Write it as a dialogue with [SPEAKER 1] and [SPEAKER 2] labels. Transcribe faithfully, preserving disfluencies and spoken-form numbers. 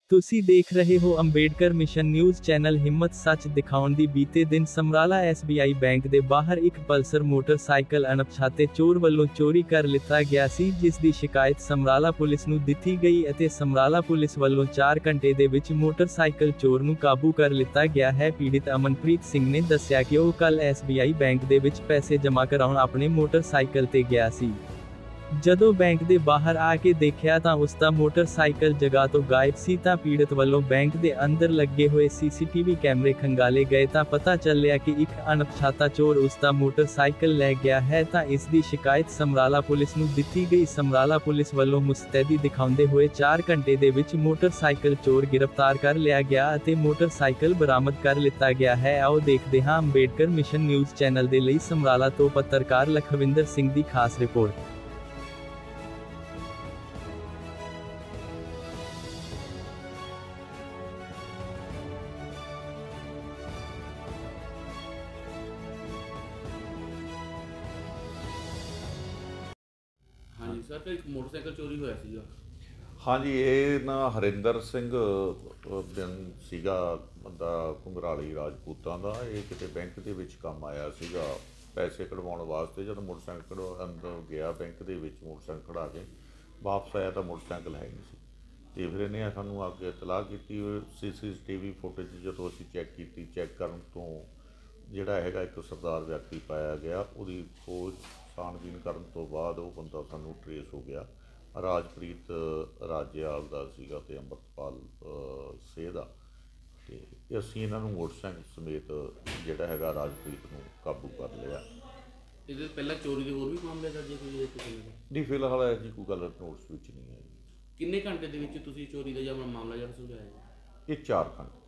[SPEAKER 1] ਤੁਸੀਂ ਦੇਖ ਰਹੇ ਹੋ ਅੰਬੇਡਕਰ ਮਿਸ਼ਨ ਨਿਊਜ਼ ਚੈਨਲ। ਹਿੰਮਤ ਸੱਚ ਦਿਖਾਉਣ ਦੀ। ਬੀਤੇ ਦਿਨ Samrala S B I bank ਦੇ ਬਾਹਰ ਇੱਕ ਪਲਸਰ ਮੋਟਰਸਾਈਕਲ ਅਣਪਛਾਤੇ ਚੋਰ ਵੱਲੋਂ ਚੋਰੀ ਕਰ ਲਿੱਤਾ ਗਿਆ ਸੀ, ਜਿਸ ਦੀ ਸ਼ਿਕਾਇਤ ਸਮਰਾਲਾ ਪੁਲਿਸ ਨੂੰ ਦਿੱਤੀ ਗਈ ਅਤੇ ਸਮਰਾਲਾ ਪੁਲਿਸ ਵੱਲੋਂ ਚਾਰ ਘੰਟੇ ਦੇ ਵਿੱਚ ਮੋਟਰਸਾਈਕਲ ਚੋਰ ਨੂੰ ਕਾਬੂ ਕਰ ਲਿੱਤਾ ਗਿਆ ਹੈ। ਪੀੜਿਤ ਅਮਨਪ੍ਰੀਤ ਸਿੰਘ ਨੇ ਦੱਸਿਆ ਕਿ ਉਹ ਕੱਲ੍ਹ ਐਸ ਬੀ ਆਈ ਬੈਂਕ ਦੇ ਵਿੱਚ ਪੈਸੇ ਜਮ੍ਹਾਂ ਕਰਾਉਣ ਆਪਣੇ ਮੋਟਰਸਾਈਕਲ ਤੇ ਗਿਆ ਸੀ। ਜਦੋਂ ਬੈਂਕ ਦੇ ਬਾਹਰ ਆ ਕੇ ਦੇਖਿਆ ਤਾਂ ਉਸ ਦਾ ਮੋਟਰਸਾਈਕਲ ਜਗ੍ਹਾ ਤੋਂ ਗਾਇਬ ਸੀ ਤਾਂ ਪੀੜਤ ਵੱਲੋਂ ਬੈਂਕ ਦੇ ਅੰਦਰ ਲੱਗੇ ਹੋਏ ਸੀ ਸੀ ਟੀ ਵੀ ਕੈਮਰੇ ਖੰਗਾਲੇ ਗਏ ਤਾਂ ਪਤਾ ਚੱਲਿਆ ਕਿ ਇੱਕ ਅਣਪਛਾਤਾ ਚੋਰ ਉਸ ਦਾ ਮੋਟਰਸਾਈਕਲ ਲੈ ਗਿਆ ਹੈ ਤਾਂ ਇਸ ਦੀ ਸ਼ਿਕਾਇਤ ਸਮਰਾਲਾ ਪੁਲਿਸ ਨੂੰ ਦਿੱਤੀ ਗਈ। ਸਮਰਾਲਾ ਪੁਲਿਸ ਵੱਲੋਂ ਮੁਸਤੈਦੀ ਦਿਖਾਉਂਦੇ ਹੋਏ ਚਾਰ ਘੰਟੇ ਦੇ ਵਿੱਚ ਮੋਟਰਸਾਈਕਲ ਚੋਰ ਗ੍ਰਿਫਤਾਰ ਕਰ ਲਿਆ ਗਿਆ ਅਤੇ ਮੋਟਰਸਾਈਕਲ ਬਰਾਮਦ ਕਰ ਲਿੱਤਾ ਗਿਆ ਹੈ। ਆਓ ਦੇਖਦੇ ਹਾਂ ਅੰਬੇਡਕਰ ਮਿਸ਼ਨ ਨਿਊਜ਼ ਚੈਨਲ ਦੇ ਲਈ ਸਮਰਾਲਾ ਤੋਂ ਪੱਤਰਕਾਰ ਲਖਵਿੰਦਰ ਸਿੰਘ ਦੀ ਖਾਸ ਰਿਪੋਰਟ।
[SPEAKER 2] हाँ जी सर, एक मोटरसाइकिल चोरी होया सीगा।
[SPEAKER 3] हाँ जी, ये ना हरिंदर सिंह दिन सीगा बंदा घुंगराली राजपूतां दा। ये किते बैंक दे विच काम आया सीगा पैसे कढवाउण वास्ते। जद मोटरसाइकिल कढवा अंदर गया बैंक दे विच, मोटरसाइकिल खड़ा के वापस आया तो मोटरसाइकिल है नहीं सी। ते फिर इन्हें सानूं आके इतलाह कीती। C C T V footage जदों असीं चैक कीती, चैक करन तो जिहड़ा हैगा एक सरदार व्यक्ति पाया गया। उहदी खोज छानबीन करन तो बाद वो बंदा सानूं ट्रेस हो गया। राजप्रीत राजेआल दा सीगा ते अंम੍ਰਿਤਪਾਲ सेह दा। ते असीं इन्हां नूं मोटरसाइकिल समेत जिहड़ा हैगा राजप्रीत नूं काबू कर लिया।
[SPEAKER 2] ਇਹਦੇ ਪਹਿਲਾਂ ਚੋਰੀ ਦੇ ਹੋਰ ਵੀ ਮਾਮਲੇ ਦਰਜ ਹੋਏ ਕਿਸੇ ਦੇ?
[SPEAKER 3] नहीं, फिलहाल ऐसी कोई गल नोटिस विच नहीं है।
[SPEAKER 2] ਕਿੰਨੇ ਘੰਟੇ ਦੇ ਵਿੱਚ ਤੁਸੀਂ ਚੋਰੀ ਦਾ ਜਾਂ ਮਾਮਲਾ ਜਿਹੜਾ ਸੁਲਝਾਇਆ?
[SPEAKER 3] ये चार घंटे